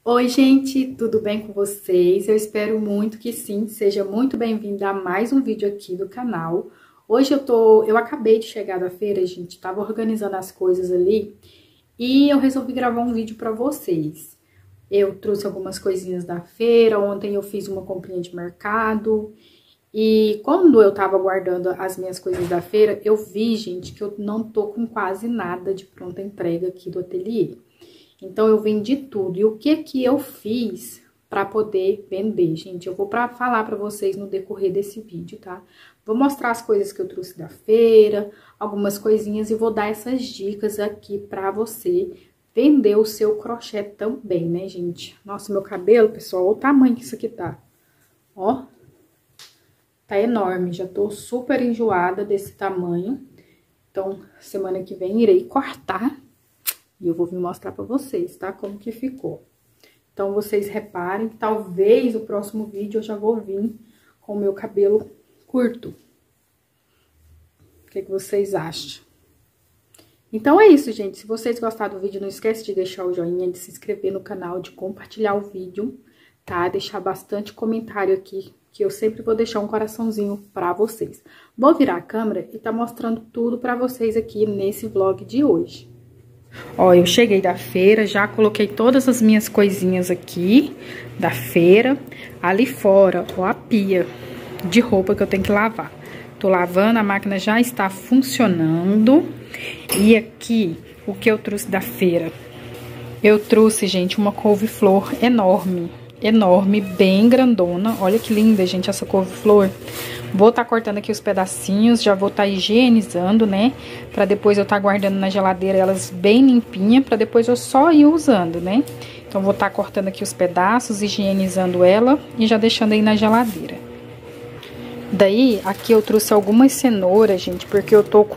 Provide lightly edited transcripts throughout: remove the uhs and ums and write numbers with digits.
Oi, gente, tudo bem com vocês? Eu espero muito que sim. Seja muito bem-vinda a mais um vídeo aqui do canal. Hoje eu acabei de chegar da feira, gente, tava organizando as coisas ali e eu resolvi gravar um vídeo pra vocês. Eu trouxe algumas coisinhas da feira, ontem eu fiz uma comprinha de mercado e quando eu tava guardando as minhas coisas da feira, eu vi, gente, que eu não tô com quase nada de pronta entrega aqui do ateliê. Então, eu vendi tudo. E o que eu fiz para poder vender, gente? Eu vou falar para vocês no decorrer desse vídeo, tá? Vou mostrar as coisas que eu trouxe da feira, algumas coisinhas e vou dar essas dicas aqui para você vender o seu crochê também, né, gente? Nossa, meu cabelo, pessoal, olha o tamanho que isso aqui tá. Ó, tá enorme. Já tô super enjoada desse tamanho. Então, semana que vem irei cortar. E eu vou vir mostrar pra vocês, tá? Como que ficou. Então, vocês reparem, talvez o próximo vídeo eu já vou vir com o meu cabelo curto. O que vocês acham? Então, é isso, gente. Se vocês gostaram do vídeo, não esquece de deixar o joinha, de se inscrever no canal, de compartilhar o vídeo, tá? Deixar bastante comentário aqui, que eu sempre vou deixar um coraçãozinho pra vocês. Vou virar a câmera e tá mostrando tudo pra vocês aqui nesse vlog de hoje. Ó, eu cheguei da feira, já coloquei todas as minhas coisinhas aqui da feira. Ali fora, ó, a pia de roupa que eu tenho que lavar. Tô lavando, a máquina já está funcionando. E aqui, o que eu trouxe da feira? Eu trouxe, gente, uma couve-flor enorme, enorme, bem grandona. Olha que linda, gente, essa couve-flor. Vou estar cortando aqui os pedacinhos, já vou estar higienizando, né? Pra depois eu estar guardando na geladeira elas bem limpinhas, pra depois eu só ir usando, né? Então, vou estar cortando aqui os pedaços, higienizando ela e já deixando aí na geladeira. Daí, aqui eu trouxe algumas cenouras, gente, porque eu tô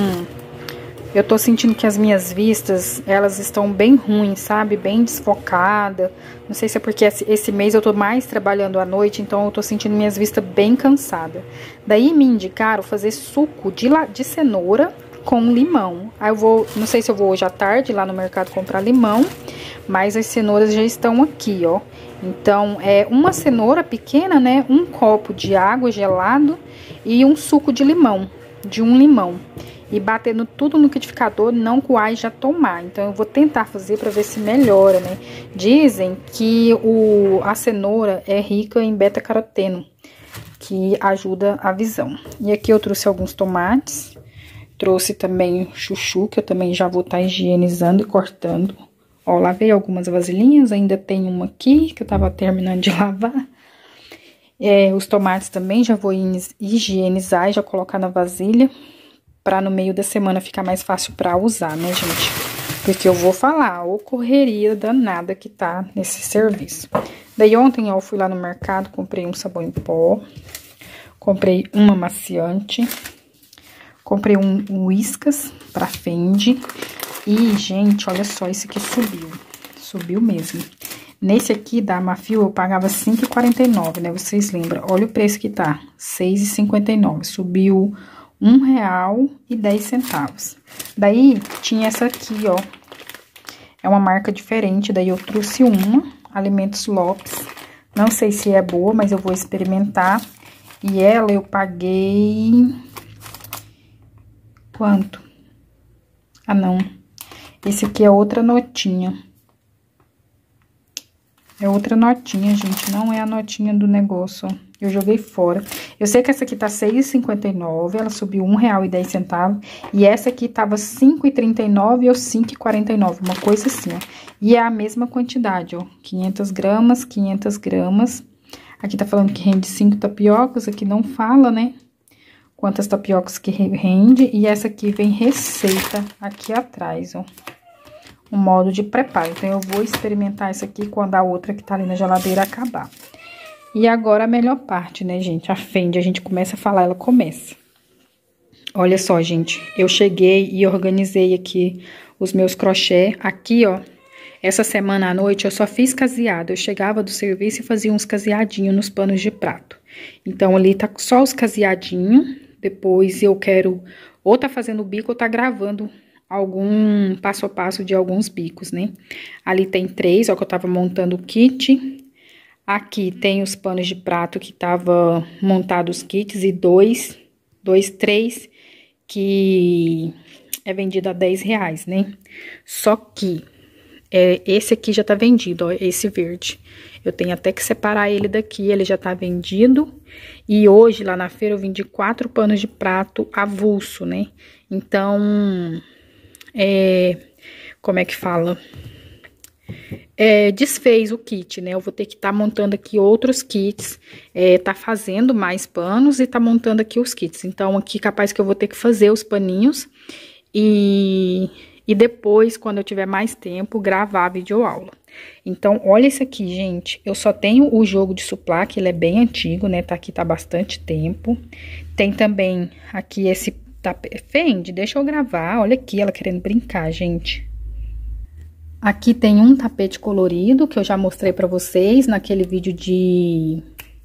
sentindo que as minhas vistas, elas estão bem ruins, sabe? Bem desfocadas. Não sei se é porque esse mês eu tô mais trabalhando à noite, então eu tô sentindo minhas vistas bem cansadas. Daí me indicaram fazer suco de cenoura com limão. Aí eu vou, não sei se eu vou hoje à tarde lá no mercado comprar limão, mas as cenouras já estão aqui, ó. Então, é uma cenoura pequena, né? Um copo de água gelado e um suco de limão, de um limão. E batendo tudo no liquidificador, não coar e já tomar. Então, eu vou tentar fazer pra ver se melhora, né? Dizem que a cenoura é rica em beta-caroteno, que ajuda a visão. E aqui eu trouxe alguns tomates. Trouxe também chuchu, que eu também já vou estar higienizando e cortando. Ó, lavei algumas vasilhinhas, ainda tem uma aqui, que eu tava terminando de lavar. Os tomates também já vou higienizar e já colocar na vasilha, pra no meio da semana ficar mais fácil pra usar, né, gente? Porque eu vou falar, ô correria danada que tá nesse serviço. Daí ontem, ó, eu fui lá no mercado, comprei um sabão em pó, comprei um amaciante, comprei um Whiskas pra Fendi. E, gente, olha só, esse aqui subiu mesmo. Nesse aqui da Mafio eu pagava R$ 5,49, né, vocês lembram? Olha o preço que tá, R$ 6,59, subiu R$1,10. Daí, tinha essa aqui, ó. É uma marca diferente, daí eu trouxe uma, Alimentos Lopes. Não sei se é boa, mas eu vou experimentar. E ela eu paguei... Quanto? Ah, não. Esse aqui é outra notinha. É outra notinha, gente, não é a notinha do negócio, ó. Eu joguei fora. Eu sei que essa aqui tá R$ 6,59, ela subiu R$1,10. E essa aqui tava R$ 5,39 ou R$ 5,49, uma coisa assim, ó. E é a mesma quantidade, ó, 500 gramas, 500 gramas. Aqui tá falando que rende 5 tapiocas, aqui não fala, né? Quantas tapiocas que rende. E essa aqui vem receita aqui atrás, ó. Um modo de preparo. Então, eu vou experimentar essa aqui quando a outra que tá ali na geladeira acabar. E agora a melhor parte, né, gente? A Fendi, a gente começa a falar, ela começa. Olha só, gente, eu cheguei e organizei aqui os meus crochê. Aqui, ó, essa semana à noite eu só fiz caseado. Eu chegava do serviço e fazia uns caseadinhos nos panos de prato. Então, ali tá só os caseadinhos. Depois eu quero ou tá fazendo o bico ou tá gravando algum passo a passo de alguns bicos, né? Ali tem 3, ó, que eu tava montando o kit. Aqui tem os panos de prato que tava montado os kits e 3 que é vendido a R$10, né? Só que esse aqui já tá vendido, ó, esse verde. Eu tenho até que separar ele daqui, ele já tá vendido. E hoje, lá na feira, eu vendi 4 panos de prato avulso, né? Então, como é que fala? Desfez o kit, né? Eu vou ter que estar montando aqui outros kits, tá fazendo mais panos e tá montando aqui os kits. Então, aqui capaz que eu vou ter que fazer os paninhos e depois, quando eu tiver mais tempo, gravar a videoaula. Então, olha isso aqui, gente. Eu só tenho o jogo de suplá, que ele é bem antigo, né? Tá aqui, tá há bastante tempo. Tem também aqui esse tapete. Fendi, deixa eu gravar. Olha aqui, ela querendo brincar, gente. Aqui tem um tapete colorido, que eu já mostrei pra vocês naquele vídeo de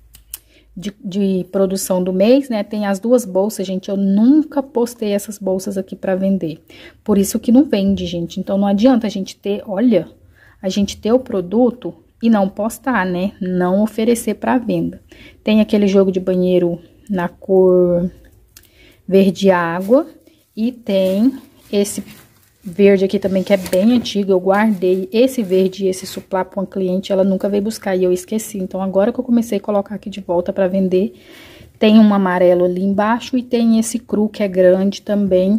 produção do mês, né? Tem as 2 bolsas, gente. Eu nunca postei essas bolsas aqui pra vender. Por isso que não vende, gente. Então, não adianta a gente ter, olha, a gente ter o produto e não postar, né? Não oferecer pra venda. Tem aquele jogo de banheiro na cor verde água e tem esse verde aqui também, que é bem antigo. Eu guardei esse verde e esse suplá pra uma cliente, ela nunca veio buscar e eu esqueci. Então, agora que eu comecei a colocar aqui de volta pra vender, tem um amarelo ali embaixo e tem esse cru que é grande também,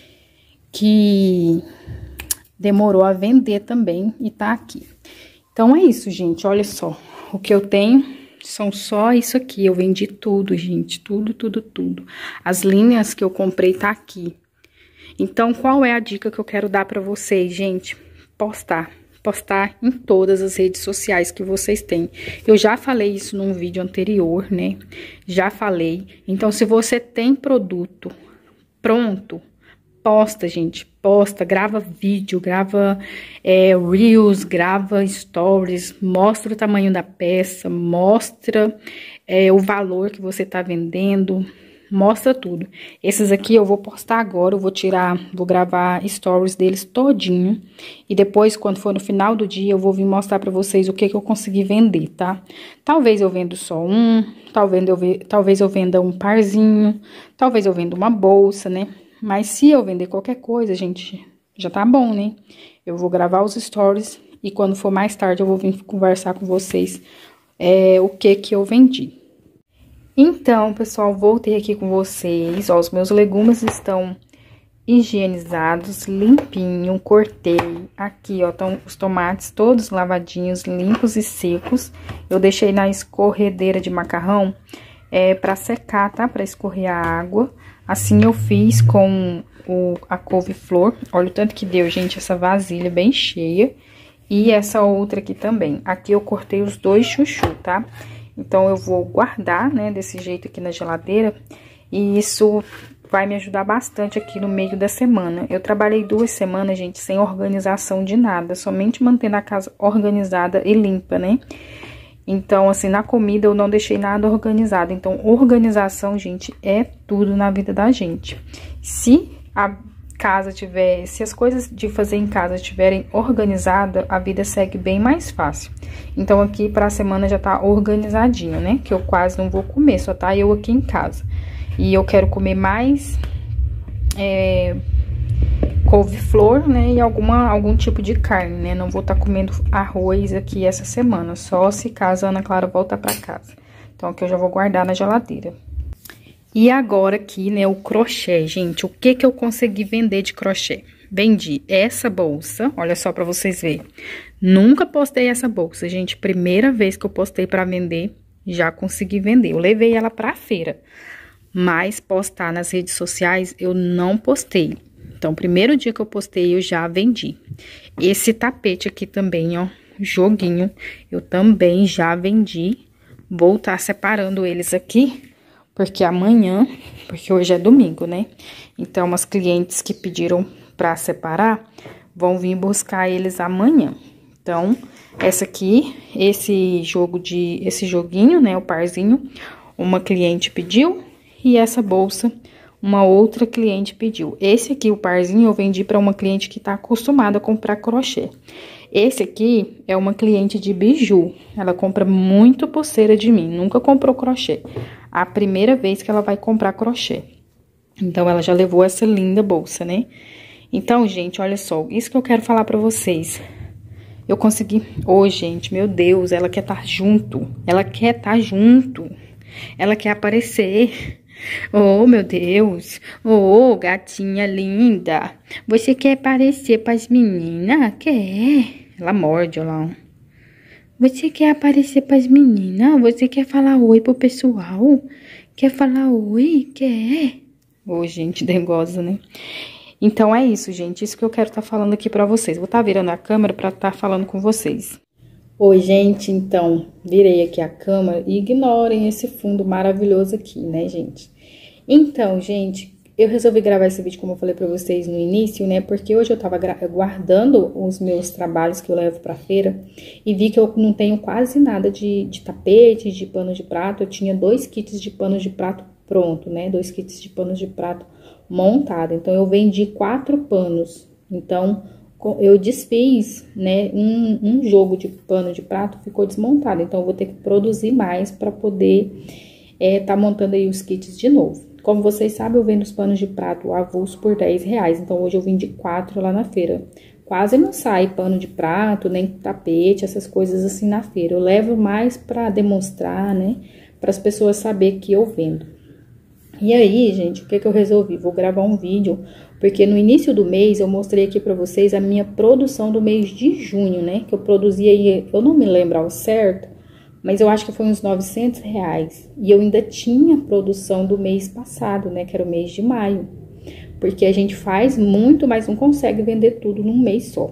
que demorou a vender também e tá aqui. Então, é isso, gente. Olha só, o que eu tenho são só isso aqui. Eu vendi tudo, gente. Tudo, tudo, tudo. As linhas que eu comprei tá aqui. Então, qual é a dica que eu quero dar pra vocês, gente? Postar. Postar em todas as redes sociais que vocês têm. Eu já falei isso num vídeo anterior, né? Já falei. Então, se você tem produto pronto, posta, gente. Posta, grava vídeo, grava Reels, grava Stories, mostra o tamanho da peça, mostra o valor que você tá vendendo. Mostra tudo. Esses aqui eu vou postar agora, eu vou gravar stories deles todinho. E depois, quando for no final do dia, eu vou vir mostrar pra vocês o que eu consegui vender, tá? Talvez eu venda só um, talvez eu venda um parzinho, talvez eu venda uma bolsa, né? Mas se eu vender qualquer coisa, gente, já tá bom, né? Eu vou gravar os stories e quando for mais tarde eu vou vir conversar com vocês o que eu vendi. Então, pessoal, voltei aqui com vocês, ó, os meus legumes estão higienizados, limpinho, cortei. Aqui, ó, estão os tomates todos lavadinhos, limpos e secos. Eu deixei na escorredeira de macarrão, pra secar, tá? Pra escorrer a água. Assim eu fiz com a couve-flor. Olha o tanto que deu, gente, essa vasilha bem cheia. E essa outra aqui também. Aqui eu cortei os 2 chuchu, tá? Então, eu vou guardar, né, desse jeito aqui na geladeira, e isso vai me ajudar bastante aqui no meio da semana. Eu trabalhei 2 semanas, gente, sem organização de nada, somente mantendo a casa organizada e limpa, né? Então, assim, na comida eu não deixei nada organizado. Então, organização, gente, é tudo na vida da gente. Se as coisas de fazer em casa estiverem organizadas, a vida segue bem mais fácil. Então, aqui pra semana já tá organizadinho, né? Que eu quase não vou comer, só tá eu aqui em casa. E eu quero comer mais couve-flor, né? E algum tipo de carne, né? Não vou estar comendo arroz aqui essa semana, só se caso a Ana Clara voltar pra casa. Então, aqui eu já vou guardar na geladeira. E agora aqui, né, o crochê, gente, o que eu consegui vender de crochê? Vendi essa bolsa, olha só pra vocês verem. Nunca postei essa bolsa, gente, primeira vez que eu postei pra vender, já consegui vender. Eu levei ela pra feira, mas postar nas redes sociais eu não postei. Então, primeiro dia que eu postei, eu já vendi. Esse tapete aqui também, ó, joguinho, eu também já vendi. Vou estar separando eles aqui. Porque amanhã, porque hoje é domingo, né? Então, as clientes que pediram pra separar, vão vir buscar eles amanhã. Então, essa aqui, esse joguinho, né? O parzinho, uma cliente pediu. E essa bolsa, uma outra cliente pediu. Esse aqui, o parzinho, eu vendi para uma cliente que tá acostumada a comprar crochê. Esse aqui é uma cliente de biju. Ela compra muito pulseira de mim, nunca comprou crochê. A primeira vez que ela vai comprar crochê. Então, ela já levou essa linda bolsa, né? Então, gente, olha só, isso que eu quero falar pra vocês. Eu consegui... Ô, gente, meu Deus, ela quer estar junto. Ela quer estar junto. Ela quer aparecer. Oh, meu Deus. Oh, gatinha linda. Você quer aparecer pras meninas? Quer? Ela morde, olha lá. Você quer aparecer pras meninas? Você quer falar oi pro pessoal? Quer falar oi? Quer? Ô, gente, dengosa, né? Então, é isso, gente. Isso que eu quero estar falando aqui pra vocês. Vou estar virando a câmera pra estar falando com vocês. Oi, gente. Então, virei aqui a câmera e ignorem esse fundo maravilhoso aqui, né, gente? Então, gente, eu resolvi gravar esse vídeo, como eu falei pra vocês no início, né? Porque hoje eu tava guardando os meus trabalhos que eu levo pra feira e vi que eu não tenho quase nada de tapete, de pano de prato. Eu tinha 2 kits de pano de prato pronto, né? 2 kits de panos de prato montado. Então, eu vendi 4 panos. Então, eu desfiz, né? Um jogo de pano de prato ficou desmontado. Então, eu vou ter que produzir mais para poder tá montando aí os kits de novo. Como vocês sabem, eu vendo os panos de prato avulso por R$10. Então, hoje eu vendi 4 lá na feira. Quase não sai pano de prato, nem tapete, essas coisas assim na feira. Eu levo mais para demonstrar, né? Para as pessoas saberem que eu vendo. E aí, gente, o que eu resolvi? Vou gravar um vídeo, porque no início do mês eu mostrei aqui pra vocês a minha produção do mês de junho, né? Que eu produzi aí, eu não me lembro ao certo, mas eu acho que foi uns R$900. E eu ainda tinha produção do mês passado, né? Que era o mês de maio. Porque a gente faz muito, mas não consegue vender tudo num mês só.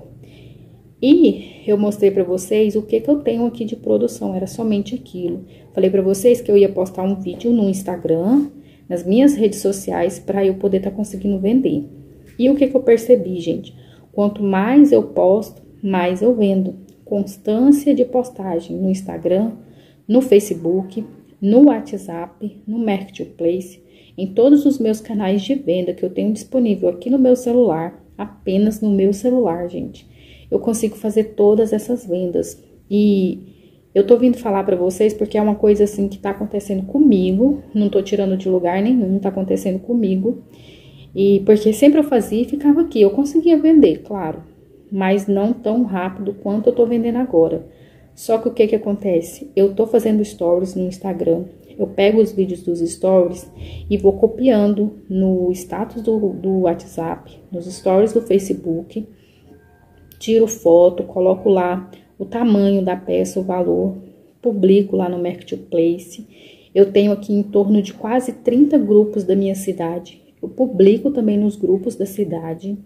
E eu mostrei pra vocês o que eu tenho aqui de produção, era somente aquilo. Falei pra vocês que eu ia postar um vídeo no Instagram, nas minhas redes sociais, para eu poder estar conseguindo vender. E o que eu percebi, gente? Quanto mais eu posto, mais eu vendo. Constância de postagem no Instagram, no Facebook, no WhatsApp, no Marketplace, em todos os meus canais de venda que eu tenho disponível aqui no meu celular, apenas no meu celular, gente. Eu consigo fazer todas essas vendas. E eu tô vindo falar pra vocês porque é uma coisa assim que tá acontecendo comigo, não tô tirando de lugar nenhum, tá acontecendo comigo. E porque sempre eu fazia e ficava aqui, eu conseguia vender, claro, mas não tão rápido quanto eu tô vendendo agora. Só que o que acontece? Eu tô fazendo stories no Instagram, eu pego os vídeos dos stories e vou copiando no status do WhatsApp, nos stories do Facebook, tiro foto, coloco lá o tamanho da peça, o valor, publico lá no Marketplace. Eu tenho aqui em torno de quase 30 grupos da minha cidade. Eu publico também nos grupos da cidade.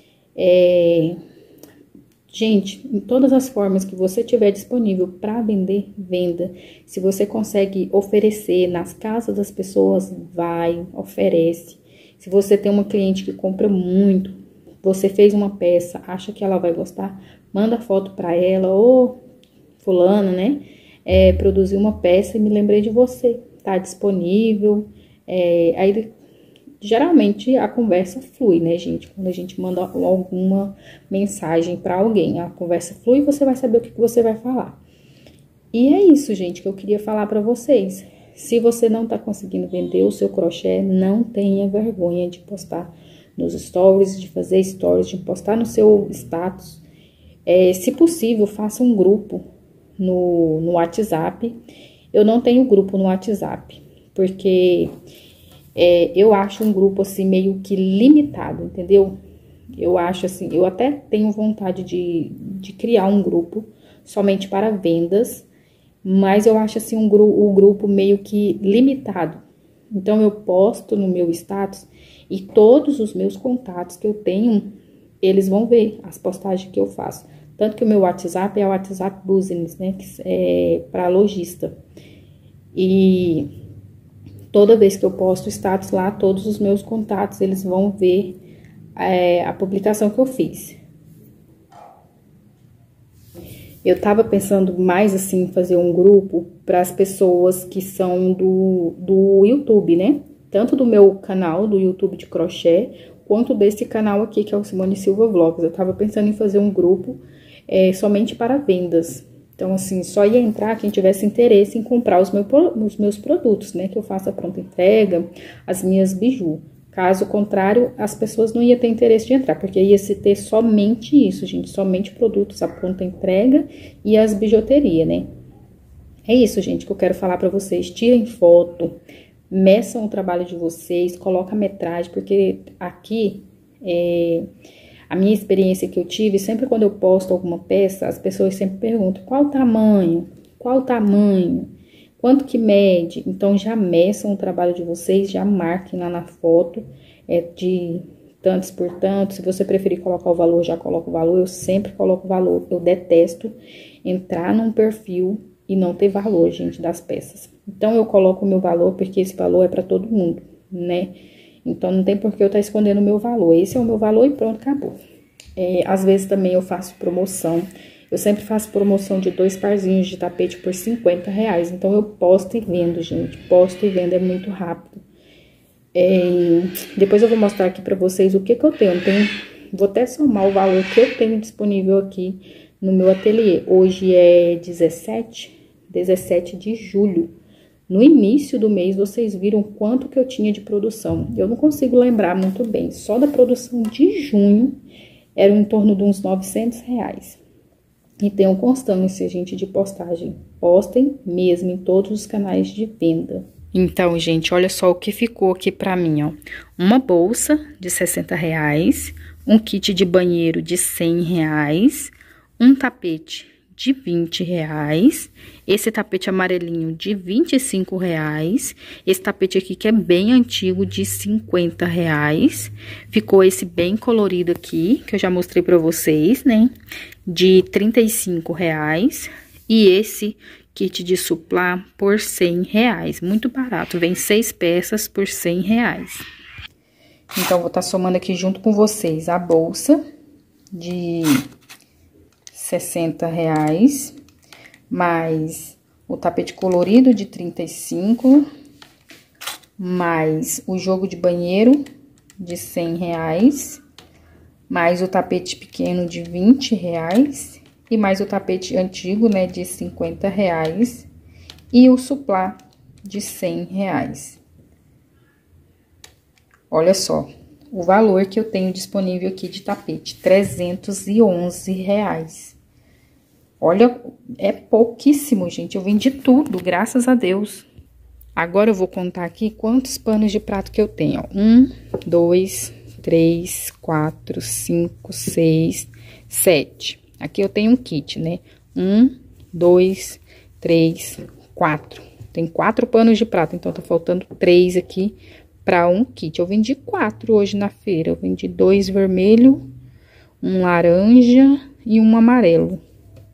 Gente, em todas as formas que você tiver disponível para vender, venda. Se você consegue oferecer nas casas das pessoas, vai, oferece. Se você tem uma cliente que compra muito, você fez uma peça, acha que ela vai gostar, manda foto para ela, ou fulano, né? Produzi uma peça e me lembrei de você, tá disponível. Aí, geralmente, a conversa flui, né, gente? Quando a gente manda alguma mensagem para alguém, a conversa flui e você vai saber o que você vai falar. E é isso, gente, que eu queria falar para vocês. Se você não tá conseguindo vender o seu crochê, não tenha vergonha de postar nos stories, de fazer stories, de postar no seu status. Se possível, faça um grupo no WhatsApp. Eu não tenho grupo no WhatsApp, porque eu acho um grupo assim meio que limitado, entendeu? Eu acho assim, eu até tenho vontade de criar um grupo somente para vendas, mas eu acho assim o grupo meio que limitado. Então, eu posto no meu status e todos os meus contatos que eu tenho, eles vão ver as postagens que eu faço. Tanto que o meu WhatsApp é o WhatsApp Business, né? Que é para lojista. E toda vez que eu posto status lá, todos os meus contatos, eles vão ver a publicação que eu fiz. Eu tava pensando mais assim, em fazer um grupo para as pessoas que são do YouTube, né? tanto do meu canal do YouTube de crochê, quanto desse canal aqui, que é o Simone Silva Vlogs. Eu tava pensando em fazer um grupo somente para vendas. Então, assim, só ia entrar quem tivesse interesse em comprar os meus produtos, né? Que eu faço a pronta entrega, as minhas biju. Caso contrário, as pessoas não iam ter interesse de entrar, porque ia se ter somente isso, gente. Somente produtos a pronta entrega e as bijuterias, né? É isso, gente, que eu quero falar pra vocês. Tirem foto, meçam o trabalho de vocês, coloquem a metragem, porque aqui... A minha experiência que eu tive, sempre quando eu posto alguma peça, as pessoas sempre perguntam qual o tamanho, quanto que mede. Então, já meçam o trabalho de vocês, já marquem lá na foto, de tantos por tanto. Se você preferir colocar o valor, já coloca o valor. Eu sempre coloco o valor. Eu detesto entrar num perfil e não ter valor, gente, das peças. Então, eu coloco o meu valor, porque esse valor é para todo mundo, né? Então, não tem por que eu estar escondendo o meu valor. Esse é o meu valor e pronto, acabou. Às vezes também eu faço promoção. Eu sempre faço promoção de 2 parzinhos de tapete por R$50. Então, eu posto e vendo, gente. Posto e vendo, é muito rápido. Depois eu vou mostrar aqui pra vocês o que eu tenho. Vou até somar o valor que eu tenho disponível aqui no meu ateliê. Hoje é 17 de julho. No início do mês, vocês viram quanto que eu tinha de produção. Eu não consigo lembrar muito bem. Só da produção de junho, era em torno de uns R$900. E tenham constância, gente, de postagem. Postem mesmo em todos os canais de venda. Então, gente, olha só o que ficou aqui pra mim, ó. Uma bolsa de R$60, um kit de banheiro de R$100, um tapete de R$20, esse tapete amarelinho de R$25, esse tapete aqui que é bem antigo de R$50, ficou esse bem colorido aqui, que eu já mostrei pra vocês, né, de R$35, e esse kit de suplá por R$100, muito barato, vem 6 peças por R$100. Então, vou estar somando aqui junto com vocês a bolsa de R$60, mais o tapete colorido de 35, mais o jogo de banheiro de R$100, mais o tapete pequeno de R$20 e mais o tapete antigo, né, de R$50 e o suplá de R$100. Olha só o valor que eu tenho disponível aqui de tapete, R$311. Olha, é pouquíssimo, gente. Eu vendi tudo, graças a Deus. Agora eu vou contar aqui quantos panos de prato que eu tenho, ó. 1, 2, 3, 4, 5, 6, 7. Aqui eu tenho um kit, né? 1, 2, 3, 4. Tem 4 panos de prato, então tá faltando 3 aqui para um kit. Eu vendi 4 hoje na feira. Eu vendi 2 vermelho, um laranja e um amarelo.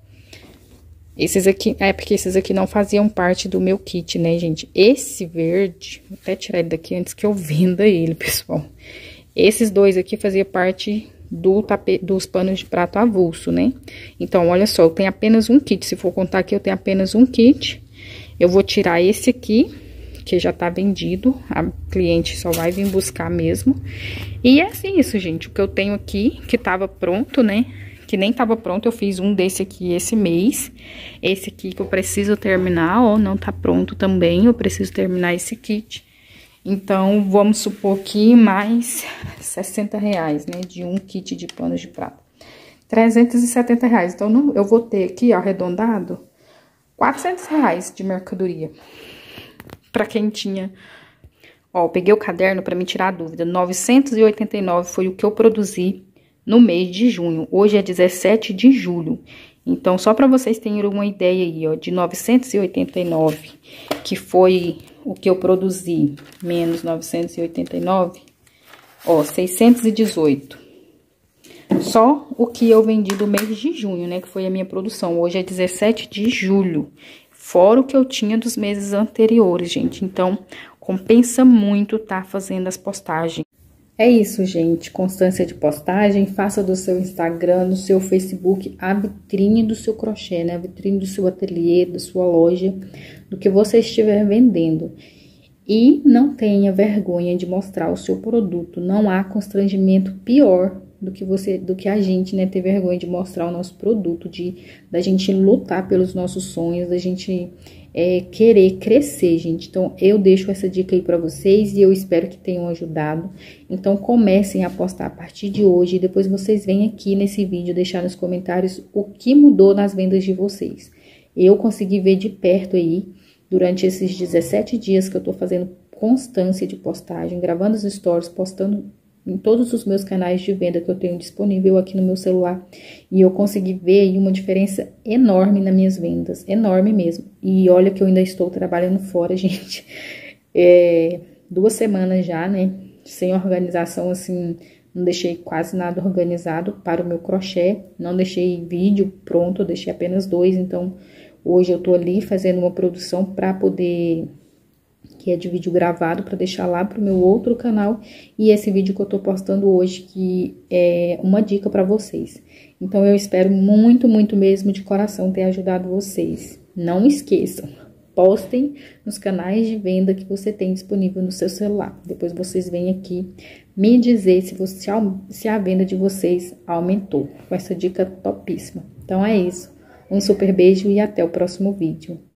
Esses aqui, porque esses aqui não faziam parte do meu kit, né, gente? Esse verde, vou até tirar ele daqui antes que eu venda ele, pessoal. Esses 2 aqui fazia parte dos panos de prato avulso, né? Então, olha só, eu tenho apenas um kit. Se for contar aqui, eu tenho apenas um kit. Eu vou tirar esse aqui, que já tá vendido. A cliente só vai vir buscar mesmo. E é assim isso, gente. O que eu tenho aqui, que tava pronto, né? Que nem tava pronto, eu fiz um desse aqui esse mês. Esse aqui que eu preciso terminar, ó, não tá pronto também. Eu preciso terminar esse kit. Então, vamos supor que mais R$60, né? De um kit de panos de prato. R$370. Então, eu vou ter aqui, ó, arredondado, R$400 de mercadoria. Pra quem tinha... Ó, eu peguei o caderno pra me tirar a dúvida. 989 foi o que eu produzi no mês de junho. Hoje é 17 de julho. Então, só para vocês terem uma ideia aí, ó, de 989, que foi o que eu produzi, menos 989, ó, 618. Só o que eu vendi do mês de junho, né, que foi a minha produção. Hoje é 17 de julho, fora o que eu tinha dos meses anteriores, gente. Então, compensa muito tá fazendo as postagens. É isso, gente. Constância de postagem. Faça do seu Instagram, do seu Facebook, a vitrine do seu crochê, né? A vitrine do seu ateliê, da sua loja, do que você estiver vendendo. E não tenha vergonha de mostrar o seu produto. Não há constrangimento pior do que a gente, né, ter vergonha de mostrar o nosso produto, da gente lutar pelos nossos sonhos, da gente querer crescer, gente. Então, eu deixo essa dica aí pra vocês e eu espero que tenham ajudado. Então, comecem a postar a partir de hoje e depois vocês vêm aqui nesse vídeo deixar nos comentários o que mudou nas vendas de vocês. Eu consegui ver de perto aí, durante esses 17 dias que eu tô fazendo constância de postagem, gravando os stories, postando em todos os meus canais de venda que eu tenho disponível aqui no meu celular. E eu consegui ver aí uma diferença enorme nas minhas vendas, enorme mesmo. E olha que eu ainda estou trabalhando fora, gente. 2 semanas já, né, sem organização, assim, não deixei quase nada organizado para o meu crochê. Não deixei vídeo pronto, eu deixei apenas 2, então hoje eu tô ali fazendo uma produção para poder, que é de vídeo gravado, para deixar lá pro meu outro canal. E esse vídeo que eu tô postando hoje, que é uma dica para vocês. Então, eu espero muito, muito mesmo de coração ter ajudado vocês. Não esqueçam, postem nos canais de venda que você tem disponível no seu celular. Depois vocês vêm aqui me dizer se a venda de vocês aumentou, com essa dica topíssima. Então, é isso. Um super beijo e até o próximo vídeo.